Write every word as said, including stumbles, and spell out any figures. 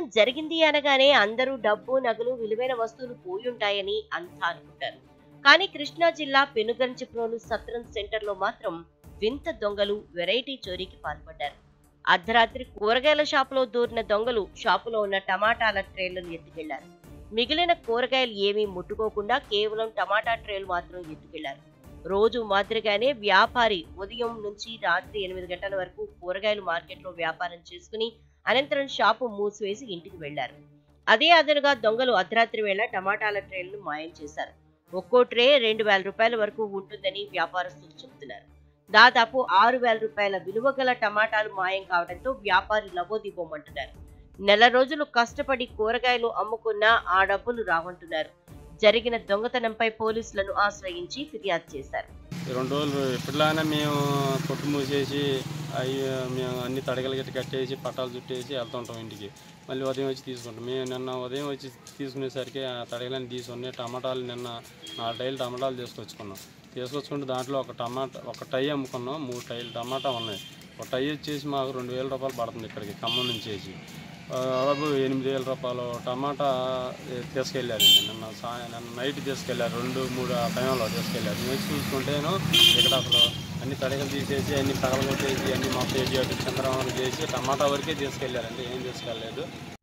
జరిగింది అనగానే అందరూ డబ్బు నగలు విలువైన వస్తువులు పోయుంటాయని అంతా అనుకుంటారు. కానీ కృష్ణా జిల్లా పెనుగంచిప్రోలు సత్రం సెంటర్ లో మాత్రం వింత దొంగలు వెరైటీ చోరీకి పాల్పడ్డారు. అర్ధరాత్రి కూరగాయల షాపులో దూరిన దొంగలు షాపులో ఉన్న టమాటాల ట్రేలను ఎత్తుకెళ్లారు. మిగిలిన కూరగాయలు ఏమీ ముట్టుకోకుండా కేవలం టమాటా ట్రేలు మాత్రం ఎత్తుకెళ్లారు. రోజు మాదిరిగానే వ్యాపారి ఉదయం నుంచి రాత్రి ఎనిమిది గంటల వరకు కూరగాయలు మార్కెట్లో వ్యాపారం చేసుకుని అనంతరం షాపు మూసివేసి ఇంటికి వెళ్లారు. అదే అదనుగా దొంగలు అర్ధరాత్రి వేళ టమాటాల ట్రేలను మాయం చేశారు. ఒక్కో ట్రే రెండు వేల రూపాయల వరకు ఉంటుందని వ్యాపారస్తులు చెబుతున్నారు. దాదాపు ఆరు వేల రూపాయల విలువ గల టమాటాలు మాయం కావడంతో వ్యాపారి లబోదిబోమంటున్నారు. నెల రోజులు కష్టపడి కూరగాయలు అమ్ముకున్నా ఆ డబ్బులు రావంటున్నారు. జరిగిన దొంగతనంపై పోలీసులను ఆశ్రయించి ఫిర్యాదు చేశారు. రెండు రోజులు ఎప్పటిలానే మేము కొట్టు మూసేసి అవి మేము అన్ని తడగలు గట్టి కట్టేసి పట్టాలు చుట్టేసి వెళ్తుంటాం ఇంటికి. మళ్ళీ ఉదయం వచ్చి తీసుకుంటాం. మేము నిన్న ఉదయం వచ్చి తీసుకునేసరికి ఆ తడగలని తీసుకుని టమాటాలు నిన్న నాలుగు టైలు టమాటాలు తీసుకొచ్చుకున్నాం. తీసుకొచ్చుకుంటే దాంట్లో ఒక టమాటా ఒక టై అమ్ముకున్నాం. మూడు టైలు టమాటా ఉన్నాయి. ఒక టై వచ్చేసి మాకు రెండు వేల రూపాయలు పడుతుంది. ఇక్కడికి ఖమ్మం నుంచి వేసి దాదాపు ఎనిమిది వేల రూపాయలు టమాటా తీసుకెళ్ళారండి. నిన్న సా నిన్న నైట్ తీసుకెళ్ళారు. రెండు మూడు ఆ టైంలో తీసుకెళ్ళారు. మేము వచ్చి చూసుకుంటేను ఇక్కడ అసలు అన్ని తడగలు తీసేసి అన్ని పగలు కొట్టేసి అన్ని మొత్తం వేసి చంద్రబాబు చేసి టమాటా వరకే తీసుకెళ్ళారండి. ఏం తీసుకెళ్ళలేదు.